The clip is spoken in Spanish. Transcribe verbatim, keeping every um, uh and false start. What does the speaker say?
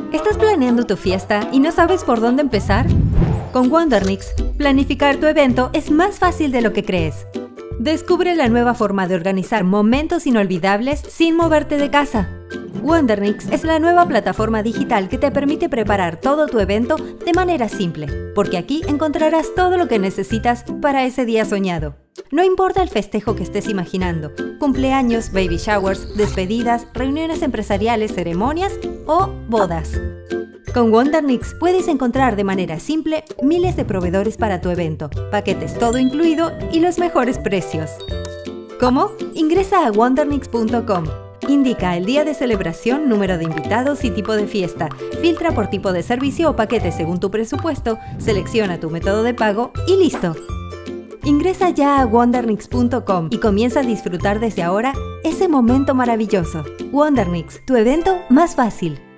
¿Estás planeando tu fiesta y no sabes por dónde empezar? Con Wondernics, planificar tu evento es más fácil de lo que crees. Descubre la nueva forma de organizar momentos inolvidables sin moverte de casa. Wondernics es la nueva plataforma digital que te permite preparar todo tu evento de manera simple, porque aquí encontrarás todo lo que necesitas para ese día soñado. No importa el festejo que estés imaginando, cumpleaños, baby showers, despedidas, reuniones empresariales, ceremonias o bodas. Con Wondernics puedes encontrar de manera simple miles de proveedores para tu evento, paquetes todo incluido y los mejores precios. ¿Cómo? Ingresa a wondernics punto com. Indica el día de celebración, número de invitados y tipo de fiesta. Filtra por tipo de servicio o paquete según tu presupuesto, selecciona tu método de pago y ¡listo! Ingresa ya a wondernics punto com y comienza a disfrutar desde ahora ese momento maravilloso. Wondernics, tu evento más fácil.